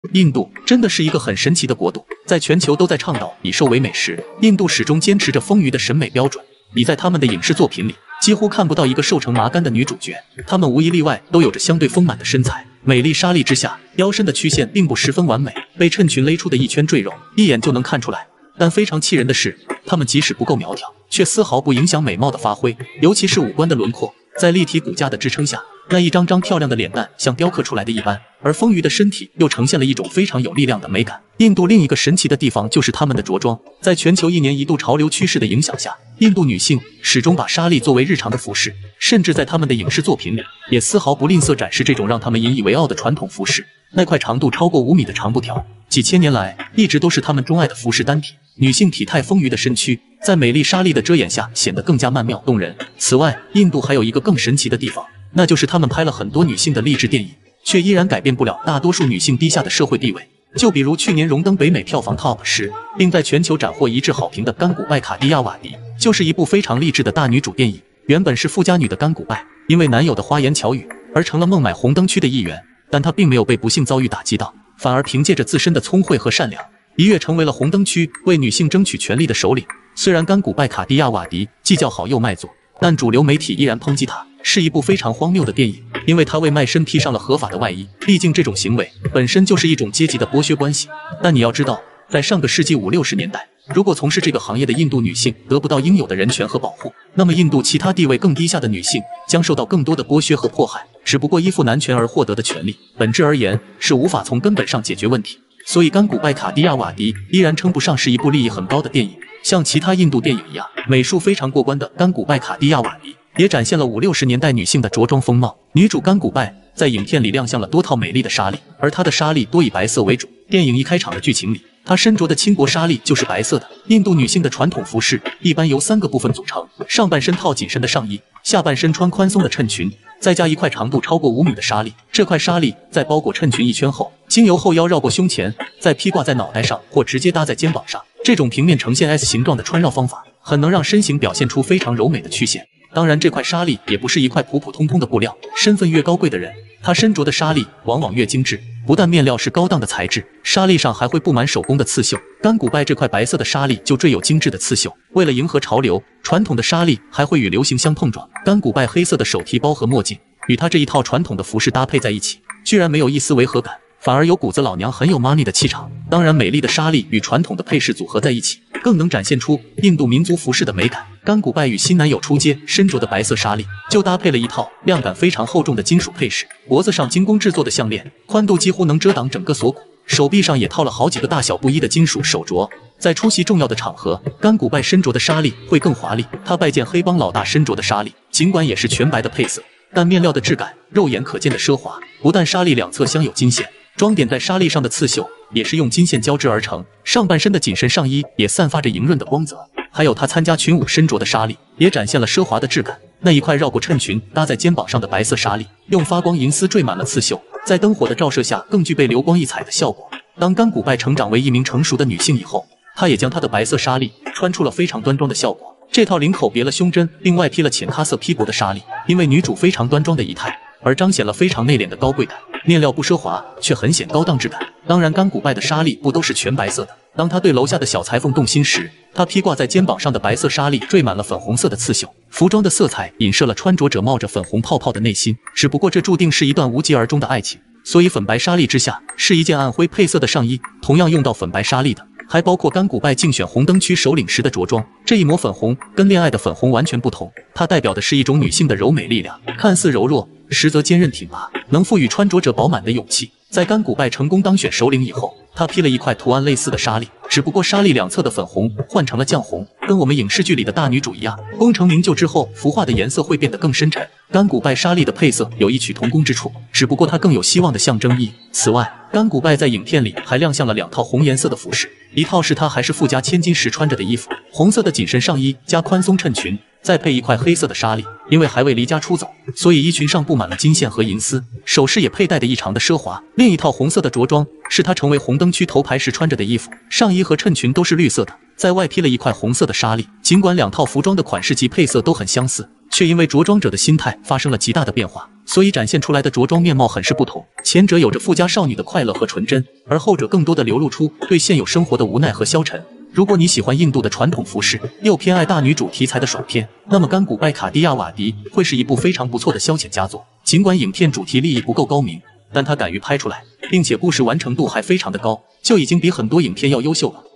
印度真的是一个很神奇的国度，在全球都在倡导以瘦为美时，印度始终坚持着丰腴的审美标准。你在他们的影视作品里几乎看不到一个瘦成麻杆的女主角，她们无一例外都有着相对丰满的身材，美丽纱丽之下，腰身的曲线并不十分完美，被衬裙勒出的一圈赘肉一眼就能看出来。但非常气人的是，她们即使不够苗条，却丝毫不影响美貌的发挥，尤其是五官的轮廓，在立体骨架的支撑下，那一张张漂亮的脸蛋像雕刻出来的一般，而丰腴的身体又呈现了一种非常有力量的美感。印度另一个神奇的地方就是他们的着装，在全球一年一度潮流趋势的影响下，印度女性始终把纱丽作为日常的服饰，甚至在他们的影视作品里也丝毫不吝啬展示这种让他们引以为傲的传统服饰。那块长度超过5米的长布条，几千年来一直都是他们钟爱的服饰单品。女性体态丰腴的身躯在美丽纱丽的遮掩下显得更加曼妙动人。此外，印度还有一个更神奇的地方，那就是他们拍了很多女性的励志电影，却依然改变不了大多数女性低下的社会地位。就比如去年荣登北美票房 TOP 10，并在全球斩获一致好评的甘古拜卡迪亚瓦迪，就是一部非常励志的大女主电影。原本是富家女的甘古拜，因为男友的花言巧语而成了孟买红灯区的一员，但她并没有被不幸遭遇打击到，反而凭借着自身的聪慧和善良，一跃成为了红灯区为女性争取权利的首领。虽然甘古拜卡迪亚瓦迪既叫好又卖座，但主流媒体依然抨击她是一部非常荒谬的电影，因为她为卖身披上了合法的外衣。毕竟这种行为本身就是一种阶级的剥削关系。但你要知道，在上个世纪50、60年代，如果从事这个行业的印度女性得不到应有的人权和保护，那么印度其他地位更低下的女性将受到更多的剥削和迫害。只不过依附男权而获得的权利，本质而言是无法从根本上解决问题。所以甘古拜卡迪亚瓦迪依然称不上是一部利益很高的电影。像其他印度电影一样，美术非常过关的甘古拜卡迪亚瓦迪也展现了50、60年代女性的着装风貌。女主甘古拜在影片里亮相了多套美丽的纱丽，而她的纱丽多以白色为主。电影一开场的剧情里，她身着的轻薄纱丽就是白色的。印度女性的传统服饰一般由3个部分组成，上半身套紧身的上衣，下半身穿宽松的衬裙，再加一块长度超过5米的纱丽。这块纱丽在包裹衬裙一圈后，经由后腰绕过胸前，再披挂在脑袋上或直接搭在肩膀上。这种平面呈现 S 形状的穿绕方法，很能让身形表现出非常柔美的曲线。当然，这块纱丽也不是一块普普通通的布料，身份越高贵的人，他身着的纱丽往往越精致。不但面料是高档的材质，纱丽上还会布满手工的刺绣。甘古拜这块白色的纱丽就缀有精致的刺绣。为了迎合潮流，传统的纱丽还会与流行相碰撞。甘古拜黑色的手提包和墨镜与他这一套传统的服饰搭配在一起，居然没有一丝违和感，反而有股子老娘很有 money 的气场。当然，美丽的纱丽与传统的配饰组合在一起，更能展现出印度民族服饰的美感。甘古拜与新男友出街身着的白色纱丽，就搭配了一套量感非常厚重的金属配饰，脖子上精工制作的项链，宽度几乎能遮挡整个锁骨，手臂上也套了好几个大小不一的金属手镯。在出席重要的场合，甘古拜身着的纱丽会更华丽。他拜见黑帮老大身着的纱丽，尽管也是全白的配色，但面料的质感肉眼可见的奢华。不但纱丽两侧镶有金线，装点在纱丽上的刺绣也是用金线交织而成，上半身的紧身上衣也散发着莹润的光泽。还有他参加群舞身着的纱丽，也展现了奢华的质感。那一块绕过衬裙搭在肩膀上的白色纱丽，用发光银丝缀满了刺绣，在灯火的照射下更具备流光溢彩的效果。当甘古拜成长为一名成熟的女性以后，她也将她的白色纱丽穿出了非常端庄的效果。这套领口别了胸针并外披了浅咖色披帛的纱丽，因为女主非常端庄的仪态而彰显了非常内敛的高贵感。面料不奢华，却很显高档质感。当然，甘古拜的纱丽不都是全白色的。当他对楼下的小裁缝动心时，他披挂在肩膀上的白色纱丽缀满了粉红色的刺绣，服装的色彩影射了穿着者冒着粉红泡泡的内心。只不过这注定是一段无疾而终的爱情，所以粉白纱丽之下是一件暗灰配色的上衣。同样用到粉白纱丽的，还包括甘古拜竞选红灯区首领时的着装。这一抹粉红跟恋爱的粉红完全不同，它代表的是一种女性的柔美力量，看似柔弱，实则坚韧挺拔，能赋予穿着者饱满的勇气。在甘古拜成功当选首领以后，他披了一块图案类似的纱丽，只不过纱丽两侧的粉红换成了酱红，跟我们影视剧里的大女主一样。功成名就之后，服化的颜色会变得更深沉。甘古拜纱丽的配色有异曲同工之处，只不过它更有希望的象征意义。此外，甘古拜在影片里还亮相了2套红颜色的服饰，一套是他还是富家千金时穿着的衣服，红色的紧身上衣加宽松衬裙，再配一块黑色的纱丽。因为还未离家出走，所以衣裙上布满了金线和银丝，首饰也佩戴得异常的奢华。另一套红色的着装是他成为红灯区头牌时穿着的衣服，上衣和衬裙都是绿色的，在外披了一块红色的纱丽。尽管2套服装的款式及配色都很相似，却因为着装者的心态发生了极大的变化， 所以展现出来的着装面貌很是不同。前者有着富家少女的快乐和纯真，而后者更多的流露出对现有生活的无奈和消沉。如果你喜欢印度的传统服饰，又偏爱大女主题材的爽片，那么甘古拜卡蒂亚瓦迪会是一部非常不错的消遣佳作。尽管影片主题立意不够高明，但它敢于拍出来，并且故事完成度还非常的高，就已经比很多影片要优秀了。